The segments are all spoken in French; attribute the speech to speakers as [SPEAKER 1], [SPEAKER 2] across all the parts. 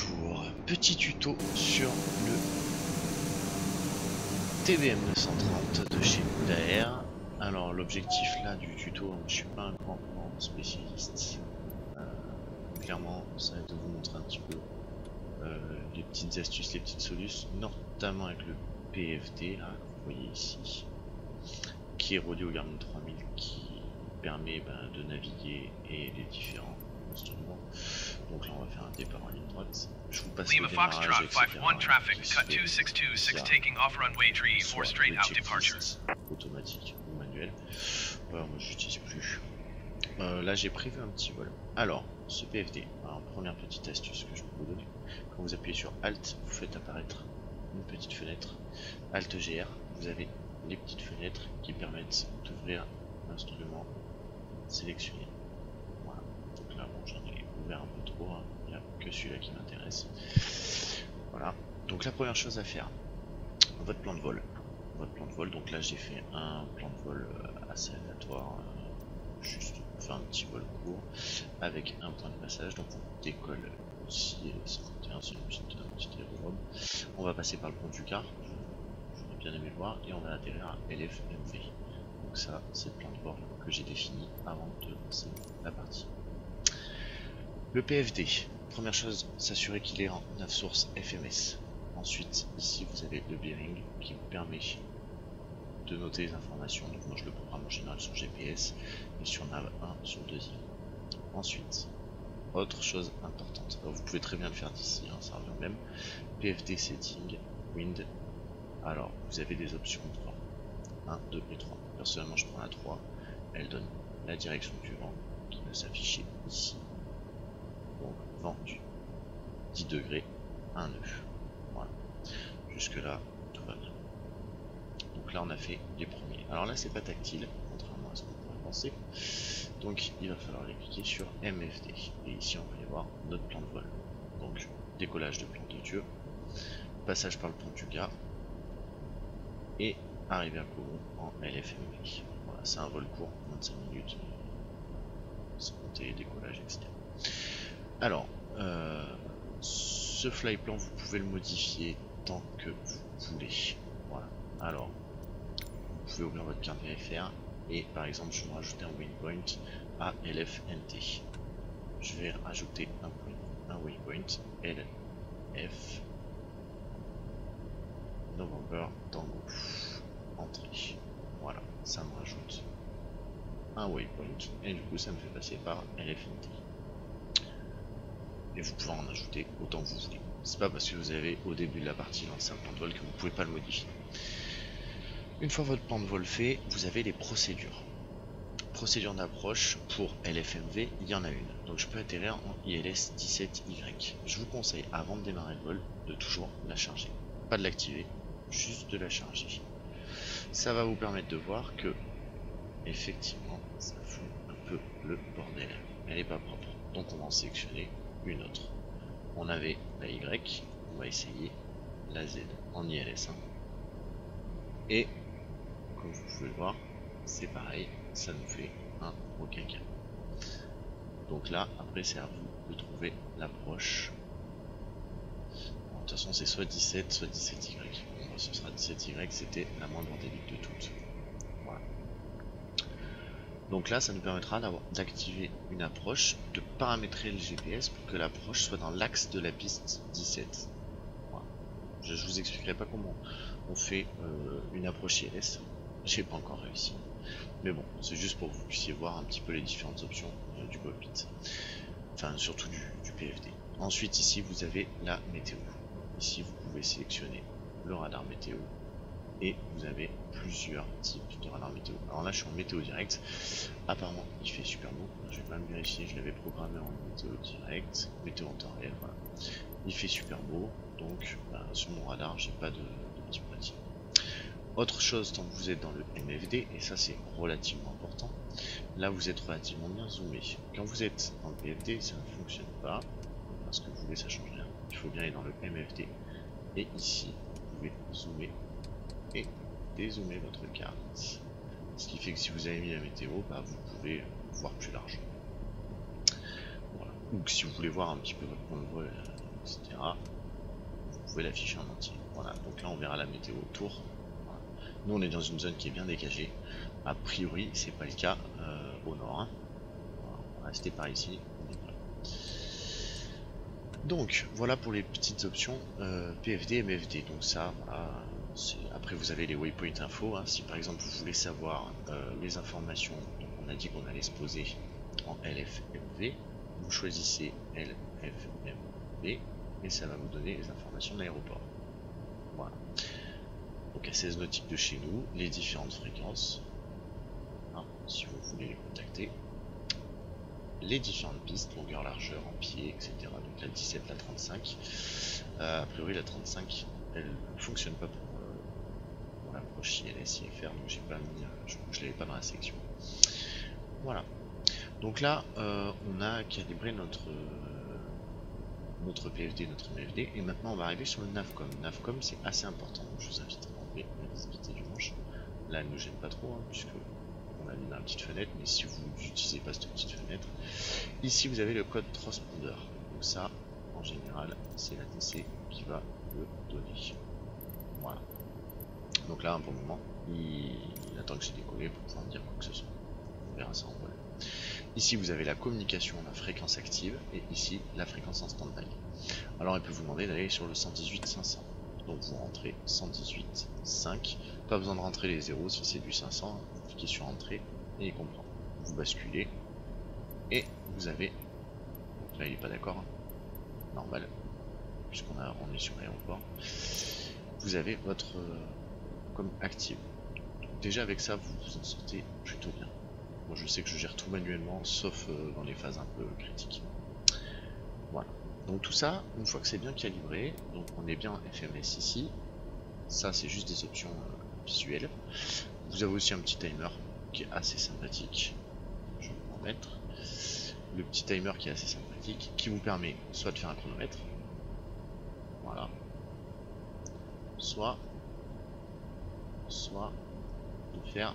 [SPEAKER 1] Bonjour, petit tuto sur le TBM 930 de chez Daer. Alors l'objectif là du tuto, je suis pas un grand spécialiste. Clairement, ça va être de vous montrer un petit peu les petites astuces, les petites solutions, notamment avec le PFD là, que vous voyez ici, qui est relié au Garmin 3000, qui permet de naviguer et les différents instruments. Donc là on va faire un départ en ligne droite. Je vous passe le démarrage, etc. Automatique ou manuel. Moi j'utilise plus. Là j'ai prévu un petit vol. Alors ce PFD, alors, première petite astuce que je peux vous donner. Quand vous appuyez sur Alt, vous faites apparaître une petite fenêtre. Alt GR, vous avez les petites fenêtres qui permettent d'ouvrir l'instrument sélectionné. Voilà. Donc là bon, j'en ai ouvert un peu trop, hein. Il n'y a que celui-là qui m'intéresse. Voilà. Donc la première chose à faire, votre plan de vol. Votre plan de vol, donc là j'ai fait un plan de vol assez aléatoire, juste faire un petit vol court avec un point de passage. Donc on décolle aussi 51, c'est un petit aérodrome. On va passer par le pont du Gard, j'aurais bien aimé le voir, et on va atterrir à LFMV. Donc ça c'est le plan de vol que j'ai défini avant de lancer la partie. Le PFD, première chose, s'assurer qu'il est en 9 sources FMS. Ensuite, ici vous avez le bearing qui vous permet de noter les informations. Donc moi je le programme en général sur GPS et sur nav 1 sur deuxième. Ensuite, autre chose importante, alors, vous pouvez très bien le faire d'ici, hein, ça revient même. PFD setting, wind. Alors vous avez des options 3, 1, 2 et 3. Personnellement je prends la 3, elle donne la direction du vent qui va s'afficher ici. Donc vent du 10 degrés, 1 nœud. Voilà. Jusque là, tout va bien. Donc là on a fait les premiers. Alors là c'est pas tactile, contrairement à ce qu'on pourrait penser. Donc il va falloir les cliquer sur MFD. Et ici on va aller voir notre plan de vol. Donc décollage de plan de Dieu, passage par le pont du Gard et arrivée à Coron en LFMV. Voilà, c'est un vol court, moins de 5 minutes, sans compter décollage, etc. Alors, ce fly plan vous pouvez le modifier tant que vous voulez. Voilà. Alors, vous pouvez ouvrir votre carte VFR et par exemple je vais rajouter un waypoint à LFNT. Je vais rajouter un waypoint LF November Tango entrée. Voilà, ça me rajoute un waypoint et du coup ça me fait passer par LFNT. Et vous pouvez en ajouter autant que vous voulez. C'est pas parce que vous avez au début de la partie lancé un plan de vol que vous pouvez pas le modifier. Une fois votre plan de vol fait, vous avez les procédures. Procédure d'approche pour LFMV, il y en a une. Donc je peux atterrir en ILS 17Y. Je vous conseille avant de démarrer le vol de toujours la charger. Pas de l'activer, juste de la charger. Ça va vous permettre de voir que effectivement ça fout un peu le bordel. Elle n'est pas propre. Donc on va en sélectionner une autre. On avait la Y, on va essayer la Z en ILS 1. Et comme vous pouvez le voir, c'est pareil, ça nous fait un requin. Donc là, après c'est à vous de trouver l'approche. De toute façon c'est soit 17, soit 17Y. Bon, ce sera 17Y, c'était la moindre endémique de toutes. Voilà. Donc là, ça nous permettra d'activer une approche, de paramétrer le GPS pour que l'approche soit dans l'axe de la piste 17. Voilà. Je vous expliquerai pas comment on fait une approche ILS. J'ai pas encore réussi. Mais bon, c'est juste pour que vous puissiez voir un petit peu les différentes options du cockpit. Enfin, surtout du PFD. Ensuite, ici, vous avez la météo. Ici, vous pouvez sélectionner le radar météo. Et vous avez plusieurs types de radar météo. Alors là, je suis en météo direct. Apparemment, il fait super beau. Je vais même vérifier. Je l'avais programmé en météo direct. Météo en temps réel, voilà. Il fait super beau. Donc, sur mon radar, j'ai pas de petits pointillés. Autre chose, tant que vous êtes dans le MFD, et ça c'est relativement important, là vous êtes relativement bien zoomé. Quand vous êtes dans le PFD, ça ne fonctionne pas, parce que vous voulez, ça change rien. Il faut bien aller dans le MFD. Et ici, vous pouvez zoomer et dézoomer votre carte. Ce qui fait que si vous avez mis la météo, vous pouvez voir plus large. Voilà. Ou si vous voulez voir un petit peu votre point de vol etc. Vous pouvez l'afficher en entier. Voilà, donc là on verra la météo autour. Voilà. Nous on est dans une zone qui est bien dégagée. A priori c'est pas le cas au nord. Hein. Voilà, on va rester par ici. Donc voilà pour les petites options PFD et MFD. Donc ça, voilà, après vous avez les waypoint info. Hein. Si par exemple vous voulez savoir les informations, donc on a dit qu'on allait se poser en LFMV, vous choisissez LFMV et ça va vous donner les informations de l'aéroport. Voilà. Donc à 16 nautiques de chez nous, les différentes fréquences, hein, si vous voulez les contacter, les différentes pistes, longueur, largeur, en pied, etc. Donc la 17, la 35. A priori la 35, elle ne fonctionne pas pour l'approche ILS IFR, donc j'ai pas mis, je l'avais pas dans la sélection. Voilà. Donc là, on a calibré notre PFD, notre MFD, et maintenant on va arriver sur le Navcom. Navcom c'est assez important, donc je vous invite à enlever la visibilité du manche. Là elle ne gêne pas trop, hein, puisque on a mis dans la petite fenêtre, mais si vous n'utilisez pas cette petite fenêtre, ici vous avez le code transpondeur. Donc ça, en général, c'est la TC qui va le donner. Voilà. Donc là, pour le moment, il attend que j'ai décollé pour pouvoir me dire quoi que ce soit. On verra ça en vol. Ici, vous avez la communication, la fréquence active, et ici, la fréquence en stand-by. Alors, il peut vous demander d'aller sur le 118.500. Donc, vous rentrez 118.5. Pas besoin de rentrer les 0 si c'est du 500. Vous cliquez sur Entrée et il comprend. Vous basculez et vous avez. Donc là, il n'est pas d'accord. Hein. Normal, puisqu'on est sur l'aéroport. Vous avez votre comme active. Donc, déjà, avec ça, vous vous en sortez plutôt bien. Moi je sais que je gère tout manuellement, sauf dans les phases un peu critiques. Voilà. Donc tout ça, une fois que c'est bien calibré, donc on est bien FMS ici. Ça c'est juste des options visuelles. Vous avez aussi un petit timer qui est assez sympathique. Je vais vous en mettre. Le petit timer qui est assez sympathique, qui vous permet soit de faire un chronomètre, voilà, soit de faire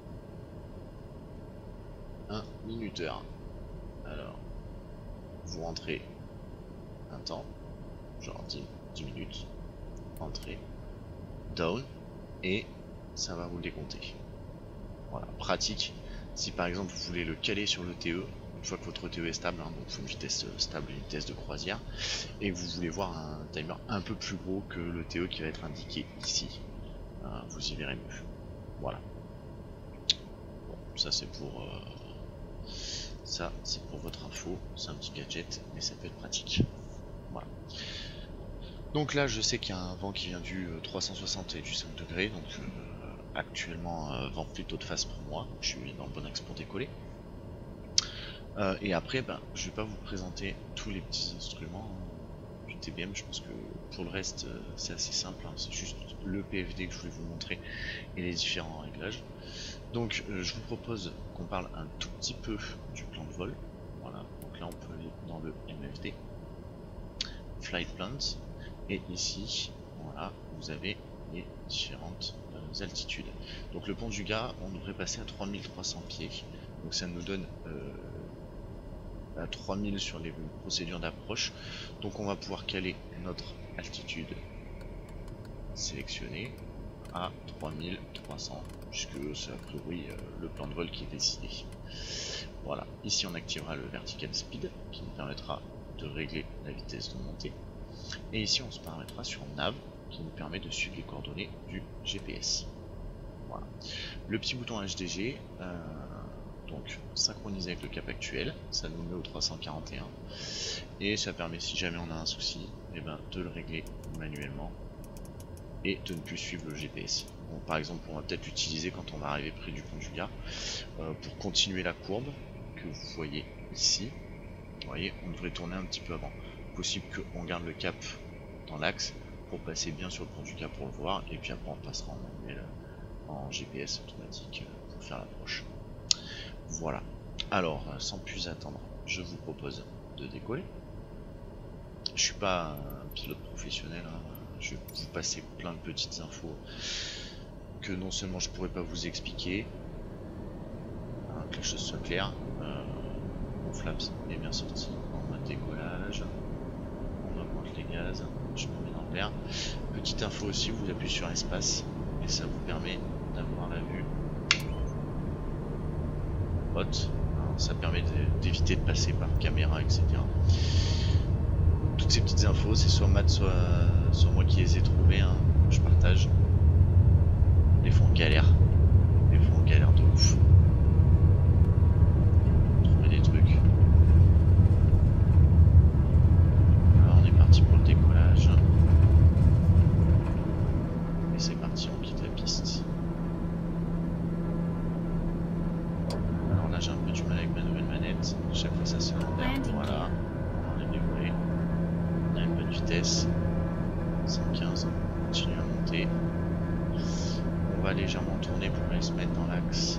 [SPEAKER 1] un minuteur. Alors, vous rentrez un temps, genre 10 minutes, entrée, down, et ça va vous le décompter. Voilà, pratique. Si par exemple vous voulez le caler sur le TE, une fois que votre TE est stable, hein, donc une vitesse stable, une vitesse de croisière, et que vous voulez voir un timer un peu plus gros que le TE qui va être indiqué ici, vous y verrez mieux. Voilà. Bon, ça c'est pour votre info, c'est un petit gadget, mais ça peut être pratique. Voilà. Donc là, je sais qu'il y a un vent qui vient du 360 et du 5 degrés, donc actuellement vent plutôt de face pour moi, donc je suis dans le bon axe pour décoller. Et après, je vais pas vous présenter tous les petits instruments du TBM, je pense que pour le reste c'est assez simple, hein. C'est juste le PFD que je voulais vous montrer et les différents réglages. Donc je vous propose qu'on parle un tout petit peu du plan de vol. Voilà, donc là on peut aller dans le MFD, Flight Plans, et ici, voilà, vous avez les différentes altitudes. Donc le pont du Gard, on devrait passer à 3300 pieds, donc ça nous donne à 3000 sur les procédures d'approche. Donc on va pouvoir caler notre altitude sélectionnée à 3300, puisque c'est a priori le plan de vol qui est décidé. Voilà, ici on activera le vertical speed qui nous permettra de régler la vitesse de montée, et ici on se permettra sur nav qui nous permet de suivre les coordonnées du GPS. Voilà, le petit bouton HDG, donc synchronisé avec le cap actuel, ça nous met au 341, et ça permet, si jamais on a un souci, de le régler manuellement et de ne plus suivre le GPS. Bon, par exemple, on va peut-être l'utiliser quand on va arriver près du pont du Gard pour continuer la courbe que vous voyez ici. Vous voyez, on devrait tourner un petit peu avant. Possible qu'on garde le cap dans l'axe pour passer bien sur le pont du Gard pour le voir, et puis après on passera en manuel en GPS automatique pour faire l'approche. Voilà. Alors, sans plus attendre, je vous propose de décoller. Je suis pas un pilote professionnel, hein. Je vais vous passer plein de petites infos que non seulement je pourrais pas vous expliquer, hein, que les choses soient claires. Mon flaps est bien sorti en mode décollage. On augmente j'augmente les gaz, je me mets dans l'air. Petite info aussi, vous appuyez sur espace et ça vous permet d'avoir la vue haute. Ça permet d'éviter de passer par caméra, etc. Toutes ces petites infos, c'est soit Matt, soit moi qui les ai trouvées, hein. Je partage. Des fois on galère. Des fois on galère de ouf. Trouver des trucs. Alors on est parti pour le décollage. Et c'est parti, on quitte la piste. Alors là j'ai un peu du mal avec ma nouvelle manette. Chaque fois ça se l'envers. Voilà. On est décollé. On a une bonne vitesse. 115. On continue à monter. On va légèrement tourner pour aller se mettre dans l'axe.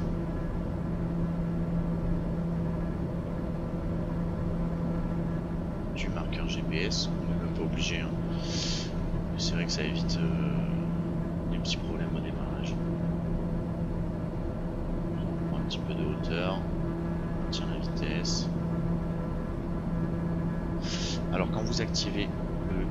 [SPEAKER 1] Du marqueur GPS, on n'est même pas obligé, hein. C'est vrai que ça évite les petits problèmes au démarrage. On prend un petit peu de hauteur, on maintient la vitesse. Alors quand vous activez le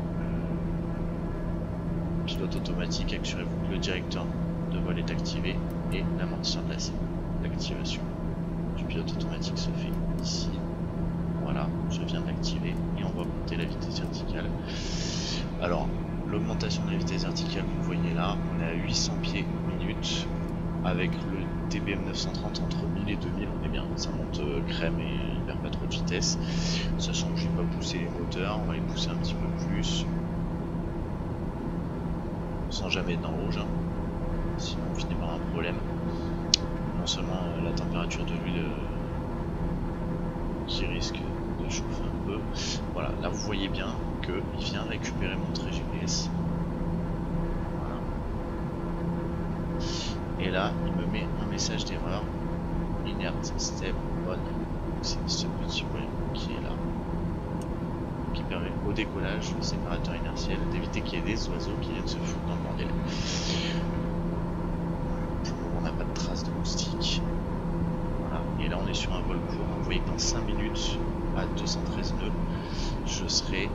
[SPEAKER 1] pilote automatique, assurez-vous que le directeur de vol est activé et l'amortisseur placé. L'activation du pilote automatique se fait ici. Voilà, je viens de l'activer et on va augmenter la vitesse verticale. Alors, l'augmentation de la vitesse verticale, vous voyez là, on est à 800 pieds minute. Avec le TBM 930 entre 1000 et 2000, on est bien. Ça monte crème et il perd pas trop de vitesse. Sachant que je vais pas pousser les moteurs, on va les pousser un petit peu plus. Sans jamais être dans le rouge, hein. Sinon on finit par un problème. Non seulement la température de l'huile qui risque de chauffer un peu. Voilà, là vous voyez bien qu'il vient récupérer mon trait GPS. Voilà. Et là il me met un message d'erreur. Inert step on. C'est ce petit point qui est là, qui permet au décollage, le séparateur inertiel, d'éviter qu'il y ait des oiseaux qui viennent se foutre dans le bordel. Pour le moment, on n'a pas de traces de moustiques. Voilà. Et là, on est sur un vol court. Vous voyez que dans 5 minutes, à 213 nœuds, je serai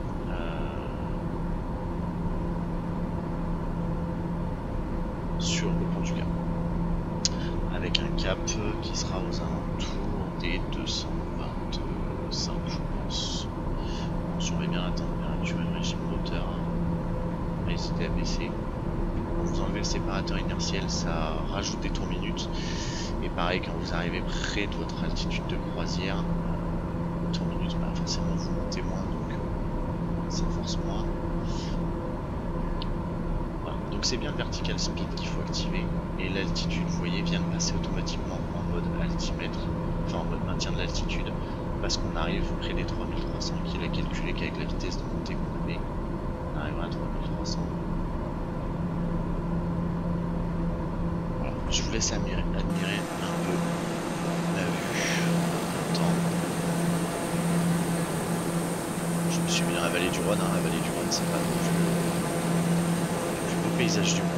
[SPEAKER 1] sur le pont du Gard. Avec un cap qui sera aux alentours des 225, je pense. On surveille bien la température et le régime moteur. On va hésiter à baisser. Quand vous enlevez le séparateur inertiel, ça rajoute des tours minutes. Et pareil, quand vous arrivez près de votre altitude de croisière, tours minutes, bah forcément vous montez moins, donc ça force moins. Voilà. Donc c'est bien le vertical speed qu'il faut activer. Et l'altitude, vous voyez, vient de passer automatiquement en mode altimètre, enfin en mode maintien de l'altitude, parce qu'on arrive près des 3300, qu'il a calculé qu'avec la vitesse de montée qu'on avait, on arrivera à 3300. Voilà. Je vous laisse admirer un peu la vue, le temps. Je me suis mis dans la vallée du Rhône, hein. La vallée du Rhône, c'est pas le plus beau paysage du monde.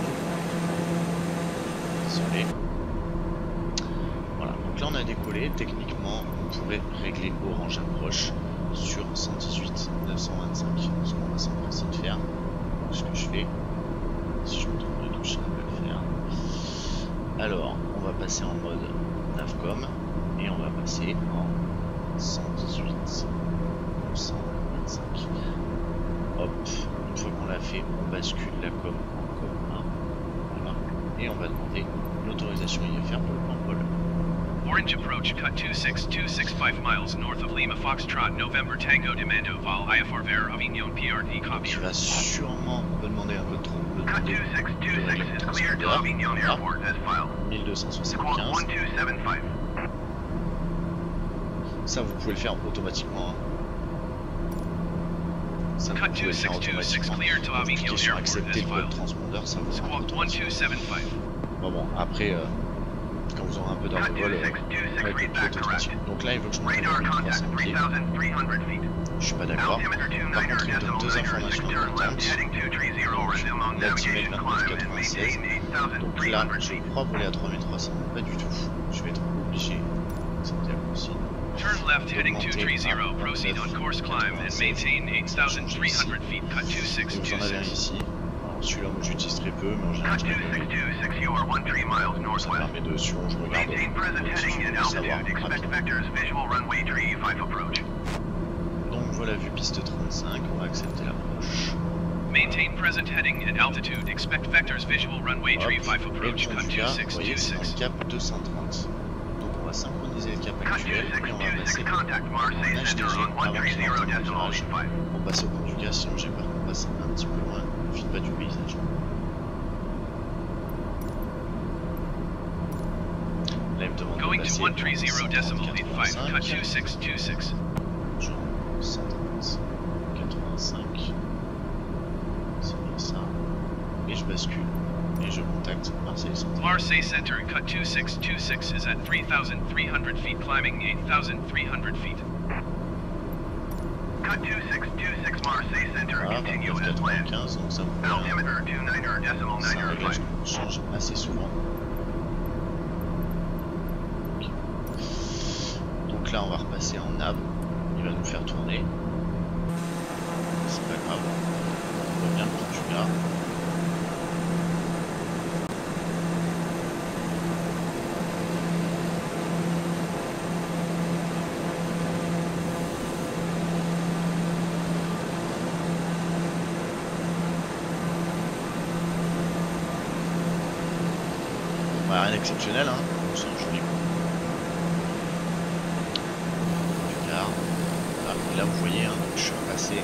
[SPEAKER 1] Désolé. Voilà, donc là on a décollé. Techniquement, on pourrait régler orange approche sur 118 925. Ce qu'on va s'empresser de faire. Donc, ce que je fais, si je me trompe de touche, ça va le faire. Alors, on va passer en mode Navcom et on va passer en 118 925. Hop, une fois qu'on l'a fait, on bascule la com en com 1. Voilà, et on va demander l'autorisation IFR pour le plan Paul.
[SPEAKER 2] Orange approach, cut 26265 miles north of Lima Foxtrot, November Tango Demando, Vol IFR Ver Avignon PRD copy.
[SPEAKER 1] Tu vas sûrement me demander un peu trop le
[SPEAKER 2] Cut
[SPEAKER 1] demander
[SPEAKER 2] 2626 is cleared to Avignon Airport as filed.
[SPEAKER 1] 1275.
[SPEAKER 2] 1275.
[SPEAKER 1] Ça vous pouvez le faire automatiquement, hein. Ça vous
[SPEAKER 2] Cut
[SPEAKER 1] pouvez le faire
[SPEAKER 2] 2626
[SPEAKER 1] automatiquement.
[SPEAKER 2] cleared to
[SPEAKER 1] Vous
[SPEAKER 2] Avignon
[SPEAKER 1] cliquez sur
[SPEAKER 2] Airport
[SPEAKER 1] accepter
[SPEAKER 2] as
[SPEAKER 1] le code
[SPEAKER 2] filed.
[SPEAKER 1] transpondeur, ça vous fera
[SPEAKER 2] Squawk
[SPEAKER 1] automatiquement.
[SPEAKER 2] 1275.
[SPEAKER 1] Bon, après, quand vous aurez un peu d'heure de vol, avec le pilote automatique. Donc là, il veut que je monte à
[SPEAKER 2] Radar contact
[SPEAKER 1] 1300 pieds.
[SPEAKER 2] 3300 feet.
[SPEAKER 1] Je suis pas d'accord.
[SPEAKER 2] Altimeter
[SPEAKER 1] Par
[SPEAKER 2] 29
[SPEAKER 1] contre, il me donne deux
[SPEAKER 2] decimal
[SPEAKER 1] informations
[SPEAKER 2] measure,
[SPEAKER 1] importantes.
[SPEAKER 2] left heading 230, resume on
[SPEAKER 1] L'altimètre
[SPEAKER 2] navigation, climb and
[SPEAKER 1] 2996.
[SPEAKER 2] maintain
[SPEAKER 1] Donc là,
[SPEAKER 2] 8300
[SPEAKER 1] je
[SPEAKER 2] feet.
[SPEAKER 1] crois voler à 3300. Pas du tout. Je vais être obligé d'accepter la consigne.
[SPEAKER 2] Turn left heading
[SPEAKER 1] d'augmenter
[SPEAKER 2] 230. Proceed on course climb and maintain 8,300 feet. Cut
[SPEAKER 1] Donc j'en avais un
[SPEAKER 2] 2626.
[SPEAKER 1] ici. Alors celui-là moi j'utilise très peu, mais en général
[SPEAKER 2] Cut
[SPEAKER 1] je l'ai vu.
[SPEAKER 2] 2626, you are 13 miles
[SPEAKER 1] Ça
[SPEAKER 2] northwest.
[SPEAKER 1] permet de suivre, je regarde
[SPEAKER 2] Maintain present heading and
[SPEAKER 1] pour savoir
[SPEAKER 2] altitude. Expect
[SPEAKER 1] rapidement.
[SPEAKER 2] vectors, visual runway tree 5 approach.
[SPEAKER 1] Donc voilà, vue piste 35, on va accepter l'approche.
[SPEAKER 2] Maintain present heading and altitude. Expect vectors, visual runway
[SPEAKER 1] Hop,
[SPEAKER 2] tree 5
[SPEAKER 1] et le
[SPEAKER 2] approach.
[SPEAKER 1] fond
[SPEAKER 2] Cut
[SPEAKER 1] du gars, vous voyez, c'est dans
[SPEAKER 2] 2626.
[SPEAKER 1] le cap 230. Donc on va synchroniser le cap
[SPEAKER 2] Cut
[SPEAKER 1] actuel et on va
[SPEAKER 2] 2626,
[SPEAKER 1] passer
[SPEAKER 2] contact
[SPEAKER 1] en
[SPEAKER 2] Marseille
[SPEAKER 1] nage
[SPEAKER 2] Center
[SPEAKER 1] léger
[SPEAKER 2] on
[SPEAKER 1] avant qu'il entre dans le
[SPEAKER 2] 130.85.
[SPEAKER 1] virage. On passe au pont du gaz, sinon j'ai peur qu'on passe un petit peu loin, on profite pas du paysage. Là il me demande de
[SPEAKER 2] Going
[SPEAKER 1] passer
[SPEAKER 2] to 130.85.
[SPEAKER 1] 130,
[SPEAKER 2] Cut 2626.
[SPEAKER 1] genre 130, 85, c'est bien ça. Et je bascule et je contacte Marseille Centre.
[SPEAKER 2] Marseille Center, cut 2626 is at 3,300 feet, climbing 8,300 feet. Cut 2626 Marseille Center,
[SPEAKER 1] Ah,
[SPEAKER 2] continue as planned.
[SPEAKER 1] 95, donc ça me fait
[SPEAKER 2] Altimeter 29.905.
[SPEAKER 1] c'est un réglage qu'on change assez souvent. Ok. Donc là on va repasser en nav, il va nous faire tourner. C'est pas grave, on voit bien le Portugal. Bah, rien d'exceptionnel, hein, c'est un joli coup. Portugal. Ah, et là vous voyez, hein, donc je suis repassé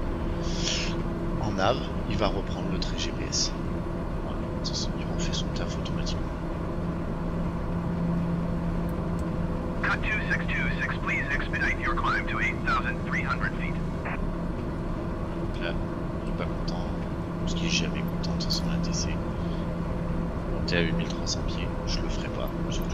[SPEAKER 1] en nav, il va reprendre le trait GPS. Voilà, il refait son taf automatiquement.
[SPEAKER 2] Cut 2626, please expedite your climb to 8,300 feet.
[SPEAKER 1] Donc là, il est pas content, parce qu'il est jamais content de toute façon l'ATC. Monter à 8300 pieds, je le ferai pas, surtout.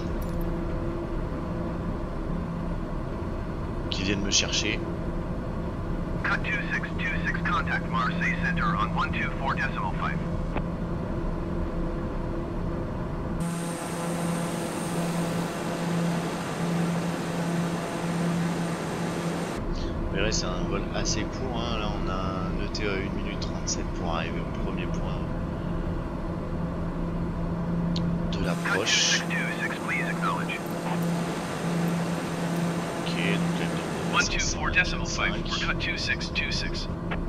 [SPEAKER 1] Qu'ils viennent me chercher.
[SPEAKER 2] Cut 2626, contact Marseille Center on 124.5.
[SPEAKER 1] Vous verrez, c'est un vol assez court, hein. Là on a un ET à 1 minute 37 pour arriver au premier point de
[SPEAKER 2] Cut
[SPEAKER 1] l'approche.
[SPEAKER 2] 2626, please acknowledge.
[SPEAKER 1] Ok, donc elle me donne
[SPEAKER 2] 124.5 for
[SPEAKER 1] 124.5.
[SPEAKER 2] cut 2626.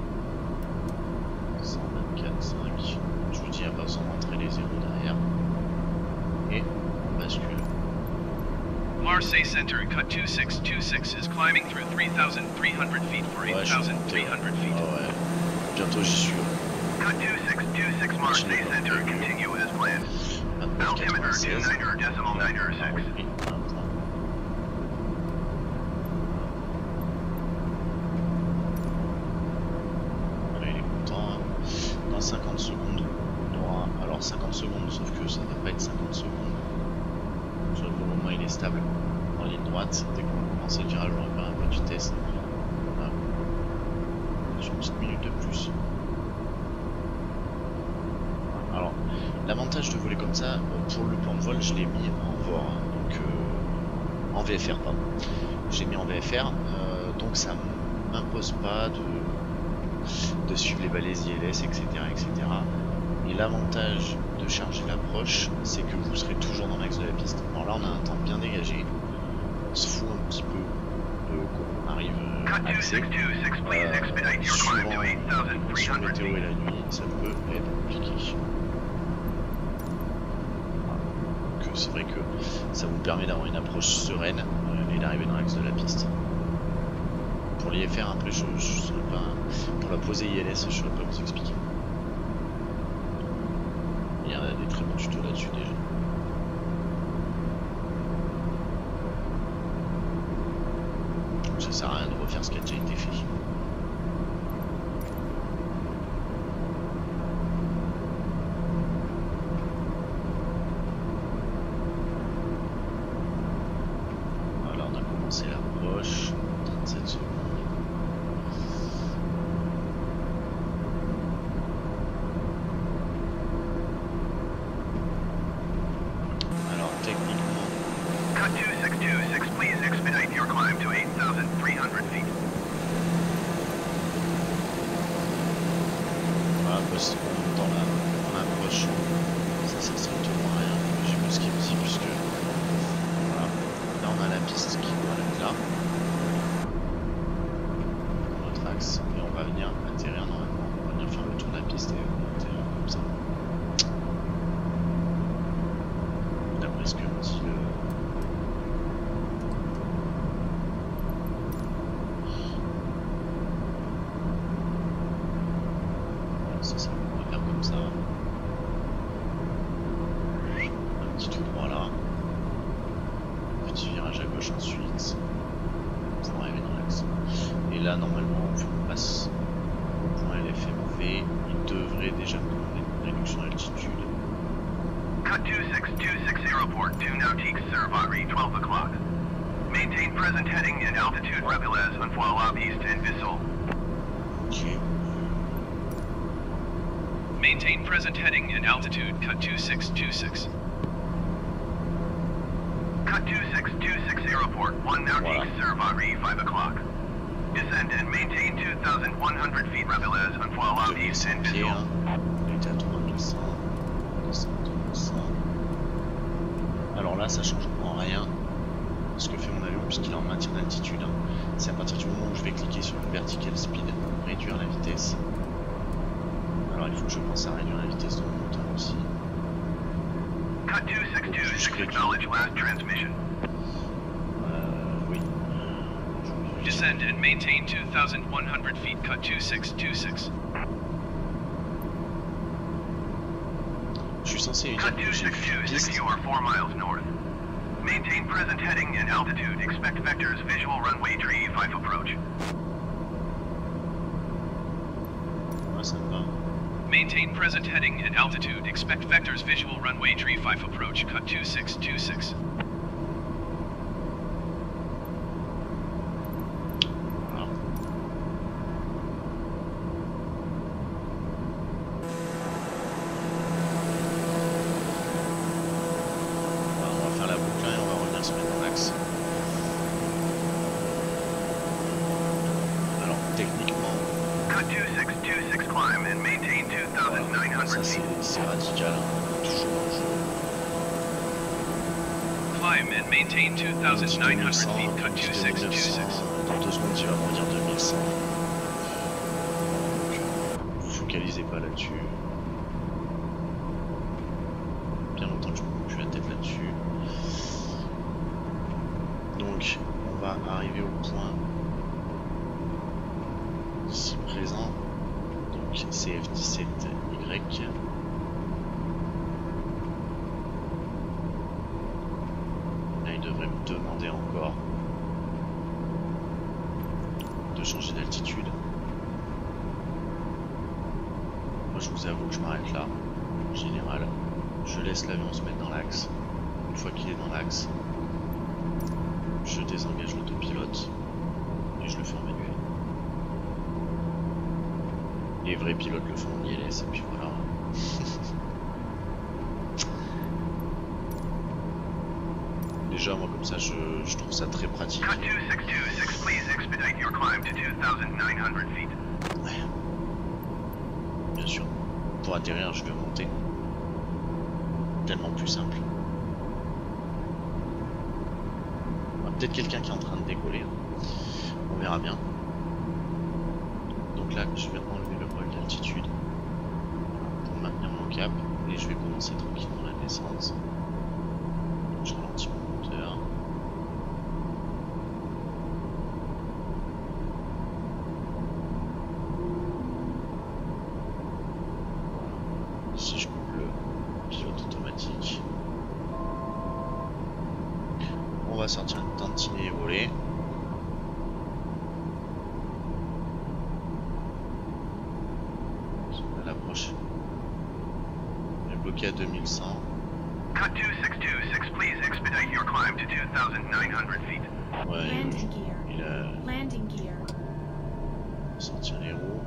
[SPEAKER 1] 124.5. Je vous dis, il n'y a pas besoin d'entrer les zéros derrière. Et on bascule.
[SPEAKER 2] Marseille Center, cut 2626 is climbing through 3,300 feet for
[SPEAKER 1] Ouais, je suis monté.
[SPEAKER 2] 8,300 feet.
[SPEAKER 1] Ah ouais, bientôt j'y suis.
[SPEAKER 2] Cut 2626 Marseille Center, continue as planned. Altimeter
[SPEAKER 1] 29,96.
[SPEAKER 2] 29.906.
[SPEAKER 1] Et un point. Voilà, il est content. Hein. Dans 50 secondes, on aura. Alors 50 secondes, sauf que ça ne va pas être 50 secondes. Sur le moment, il est stable en ligne droite. Dès qu'on va commencer le virage, on va faire un peu de vitesse. Voilà. Sur une petite minute de plus. Alors, l'avantage de voler comme ça, pour le plan de vol, je l'ai mis en VOR, hein, donc en VFR, pardon. Je l'ai mis en VFR, donc ça m'impose pas de suivre les balaises ILS, etc. etc. Et l'avantage de charger l'approche, c'est que vous serez toujours dans l'axe de la piste. Alors là, on a un temps bien dégagé, on se fout un petit peu de qu'on arrive
[SPEAKER 2] Cut
[SPEAKER 1] axé.
[SPEAKER 2] 2626, please expedite your climb to
[SPEAKER 1] Sur
[SPEAKER 2] 8,300
[SPEAKER 1] météo et
[SPEAKER 2] feet.
[SPEAKER 1] la nuit, ça peut être compliqué. Donc c'est vrai que ça vous permet d'avoir une approche sereine et d'arriver dans l'axe de la piste. Pour l'IFR, après, je saurais pas. Pour la posée ILS, je ne saurais pas vous expliquer. Il y a des très bons tutos là-dessus déjà. Donc ça sert à rien de refaire ce qui a déjà été fait. Voilà, on a commencé l'approche. 37 secondes. Alors techniquement,
[SPEAKER 2] Cut 2626, please expedite your climb to
[SPEAKER 1] poste en approche, ça sert strictement à rien. J'ai vu ce qu'il me dit puisque voilà. Là on a la piste qui doit être là. Dans notre axe. Et on va venir atterrir normalement. On va venir faire le tour de la piste et on va atterrir comme ça. D'après ce que me dit le... Ça on va faire comme ça. Un petit tout droit là. Petit virage à gauche ensuite. Pour arriver dans l'axe. Et là normalement, vu qu'on passe au point LFMV, il devrait déjà nous demander une réduction d'altitude.
[SPEAKER 2] Cut 2626 Aeroport, 2 nautiques Servari, 12 o'clock. Maintain present heading and altitude Revelez on Foilab East and Bissau.
[SPEAKER 1] Ok.
[SPEAKER 2] Maintain present heading and altitude, cut 2626. Cut 2626 Aeroport, 1 nautiques Servari, 5 o'clock. Descend and maintain 2,100 feet Revelez on Foilab East and
[SPEAKER 1] pieds,
[SPEAKER 2] Bissau.
[SPEAKER 1] hein. Il était à 3200. 200. Alors là, ça change en rien ce que fait mon avion puisqu'il est en maintien d'altitude. Hein. C'est à partir du moment où je vais cliquer sur le vertical speed, réduire la vitesse. Alors il faut que je pense à réduire la vitesse de mon moteur aussi.
[SPEAKER 2] Cut 2626, acknowledge last transmission.
[SPEAKER 1] Oui.
[SPEAKER 2] Descend and maintain 2,100 feet, cut 2626.
[SPEAKER 1] Je suis censé lui
[SPEAKER 2] Cut
[SPEAKER 1] dire que j'ai fait une
[SPEAKER 2] 2626,
[SPEAKER 1] piste.
[SPEAKER 2] you are 4 miles north. Maintain present heading and altitude, expect vectors, visual runway tree, 5 approach.
[SPEAKER 1] Ouais, ça me va.
[SPEAKER 2] Maintain present heading and altitude, expect vectors, visual runway tree, 5 approach, cut 2626.
[SPEAKER 1] Voilà. On va faire la boucle et on va revenir se mettre dans l'axe. Alors techniquement,
[SPEAKER 2] Cut 2626, climb and maintain 2,900
[SPEAKER 1] ça
[SPEAKER 2] feet.
[SPEAKER 1] c'est radical, hein. Toujours un jeu.
[SPEAKER 2] Climb and maintain 2,900 feet, cut 2626.
[SPEAKER 1] Dans 2 secondes, il va me dire 2100. Vous focalisez pas là-dessus. Bien longtemps que je me mets plus la tête là-dessus. Donc, on va arriver au point ici présent. Donc, CF17Y. Là, il devrait me demander encore de changer d'altitude. Moi, je vous avoue que je m'arrête là. En général, je laisse l'avion se mettre dans l'axe. Une fois qu'il est dans l'axe, je désengage l'autopilote et je le fais en manuel. Les vrais pilotes le font en ILS et puis voilà. Déjà, moi, comme ça, je trouve ça très pratique.
[SPEAKER 2] Cut 2626, please expedite your climb to 2,900 feet.
[SPEAKER 1] Ouais. Bien sûr. Pour atterrir, je vais monter. Tellement plus simple. Peut-être quelqu'un qui est en train de décoller. On verra bien. Donc là, je vais enlever le voile d'altitude pour maintenir mon cap. Et je vais commencer tranquillement la descente. Je ralentis mon moteur. Ici je coupe le pilote automatique. On va sortir une tantinée et voler. À l'approche. On est bloqué à 2100.
[SPEAKER 2] Cut 2626, please expedite your climb to 2,900 feet.
[SPEAKER 1] Ouais,
[SPEAKER 3] Landing gear.
[SPEAKER 1] il a
[SPEAKER 3] Landing gear.
[SPEAKER 1] sorti les roues.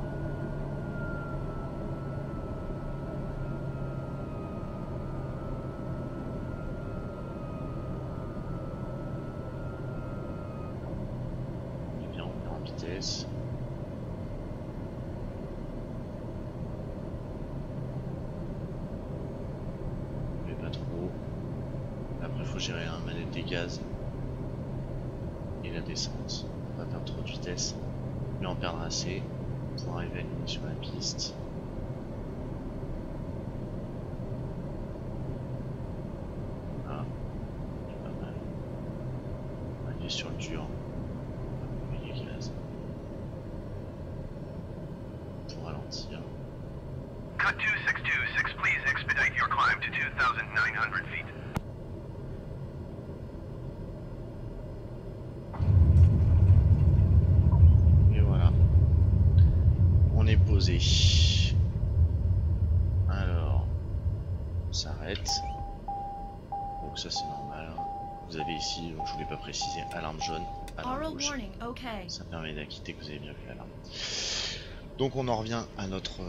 [SPEAKER 1] On est bien en vitesse. faut gérer la manette des gaz et la descente. On va perdre trop de vitesse, mais on perdra assez pour arriver à aligner sur la piste. Voilà, c'est pas mal. On va aller sur le dur, on va couper les gaz pour ralentir.
[SPEAKER 2] Cut 2626, please expedite your climb to 2,900 feet.
[SPEAKER 1] Et voilà, on est posé. Alors, on s'arrête. Donc ça c'est normal. Vous avez ici, donc je voulais pas préciser, alarme jaune, alarme
[SPEAKER 3] Oral
[SPEAKER 1] rouge.
[SPEAKER 3] warning, okay.
[SPEAKER 1] Ça permet d'acquitter que vous avez bien vu l'alarme. Donc on en revient à notre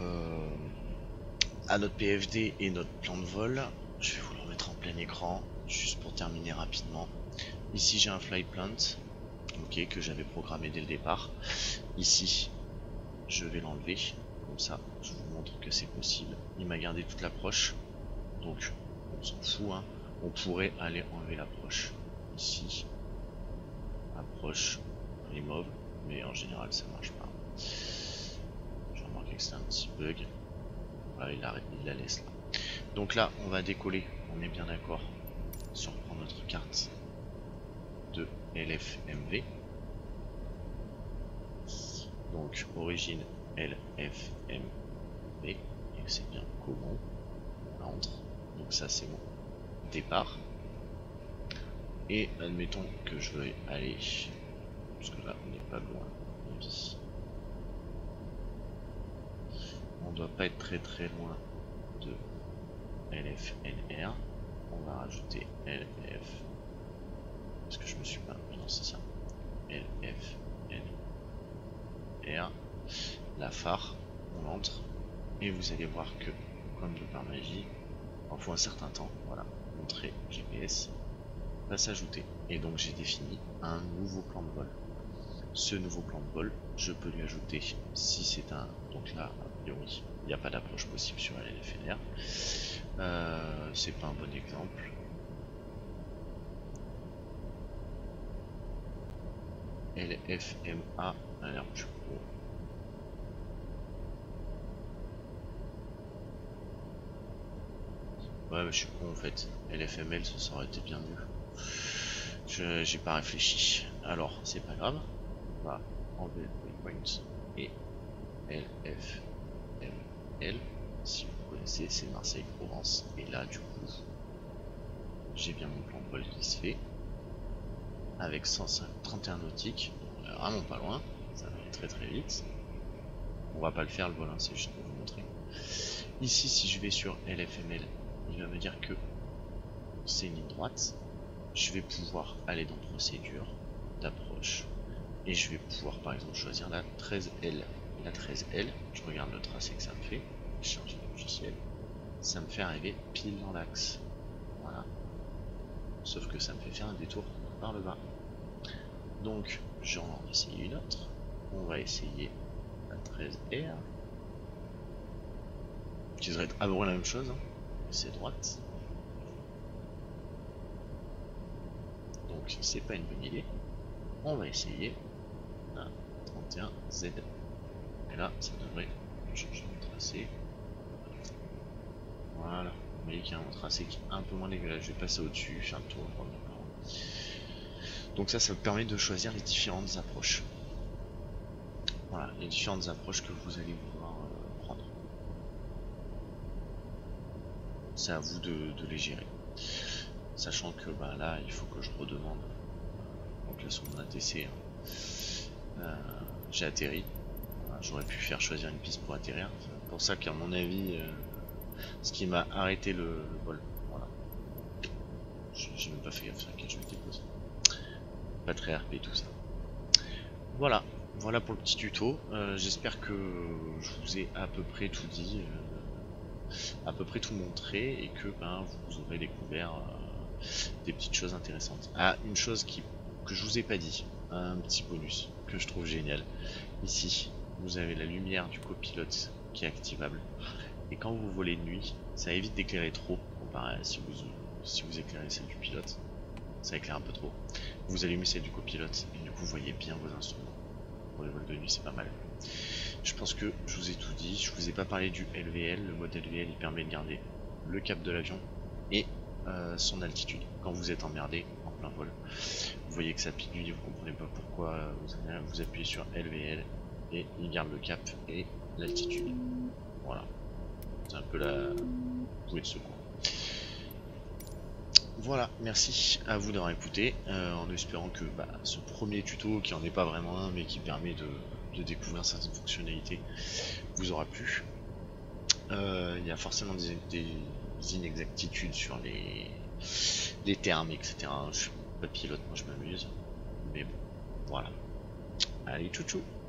[SPEAKER 1] PFD et notre plan de vol. Je vais vous le remettre en plein écran, juste pour terminer rapidement. Ici j'ai un fly plant, ok, que j'avais programmé dès le départ. Ici, je vais l'enlever, comme ça, je vous montre que c'est possible. Il m'a gardé toute l'approche, donc on s'en fout, hein. On pourrait aller enlever l'approche. Ici, approche, remove, mais en général ça marche pas. J'ai remarqué que c'était un petit bug. Voilà, il la laisse là. Donc là, on va décoller, on est bien d'accord. Si on reprend notre carte de LFMV. Donc origine LFMV. Et c'est bien comment on entre. Donc ça c'est mon départ. Et admettons que je veuille aller, parce que là on n'est pas loin, on doit pas être très loin de LFNR. On va rajouter LF, parce que je me suis pas, non c'est ça, LFNR, la phare, on entre, et vous allez voir que, comme de par magie, il faut un certain temps, voilà, montrer GPS va s'ajouter, et donc j'ai défini un nouveau plan de vol. Ce nouveau plan de vol, je peux lui ajouter, si c'est un, donc là, a priori, il n'y a pas d'approche possible sur LFNR, c'est pas un bon exemple. LFMA a l'air plus gros. Ouais, mais je suis con en fait. LFML, ça aurait été bien mieux. J'ai pas réfléchi. Alors, c'est pas grave. On va enlever le waypoint et LFML. Si vous connaissez, c'est Marseille-Provence. Et là, du coup, j'ai bien mon plan de vol qui se fait. Avec 131 nautiques. On est vraiment pas loin. Ça va aller très vite. On va pas le faire le vol, hein, c'est juste pour vous montrer. Ici, si je vais sur LFML, il va me dire que c'est une ligne droite. Je vais pouvoir aller dans procédure d'approche et je vais pouvoir par exemple choisir la 13L. La 13L, je regarde le tracé que ça me fait, je charge le logiciel, ça me fait arriver pile dans l'axe. Voilà. Sauf que ça me fait faire un détour par le bas. Donc j'en ai essayé une autre. On va essayer la 13R. Qui devrait être à peu près la même chose, hein. C'est droite. Donc c'est pas une bonne idée. On va essayer la 31Z. Et là ça devrait changer de tracé. Voilà. Vous voyez qu'il y a un tracé qui est un peu moins dégueulasse. Je vais passer au-dessus, faire un tour. Donc ça me permet de choisir les différentes approches. Voilà, les différentes approches que vous allez pouvoir prendre. C'est à vous de les gérer. Sachant que bah, là, il faut que je redemande. Donc là, sur mon ATC, j'ai atterri. Voilà, j'aurais pu faire choisir une piste pour atterrir. C'est pour ça qu'à mon avis, ce qui m'a arrêté le vol. Voilà. J'ai même pas fait gaffe à laquelle je m'étais posé. Pas très RP tout ça. Voilà. Voilà pour le petit tuto. J'espère que je vous ai à peu près tout dit. À peu près tout montré et que ben, vous aurez découvert des petites choses intéressantes. Ah, une chose que je vous ai pas dit, un petit bonus que je trouve génial. Ici, vous avez la lumière du copilote qui est activable. Et quand vous volez de nuit, ça évite d'éclairer trop comparé à si vous éclairez celle du pilote. ça éclaire un peu trop. Vous allumez celle du copilote et du coup vous voyez bien vos instruments. Pour les vols de nuit c'est pas mal. Je pense que je vous ai tout dit, je vous ai pas parlé du LVL. Le mode LVL il permet de garder le cap de l'avion et son altitude quand vous êtes emmerdé en plein vol. Vous voyez que ça pique du nez, vous comprenez pas pourquoi, vous appuyez sur LVL et il garde le cap et l'altitude. Voilà, c'est un peu la bouée de secours. Voilà, merci à vous d'avoir écouté, en espérant que ce premier tuto, qui en est pas vraiment un mais qui permet de découvrir certaines fonctionnalités, vous aura plu. Il y a forcément des inexactitudes sur les termes, etc. Je suis pas pilote, moi je m'amuse, mais bon, voilà. Allez, tchou tchou.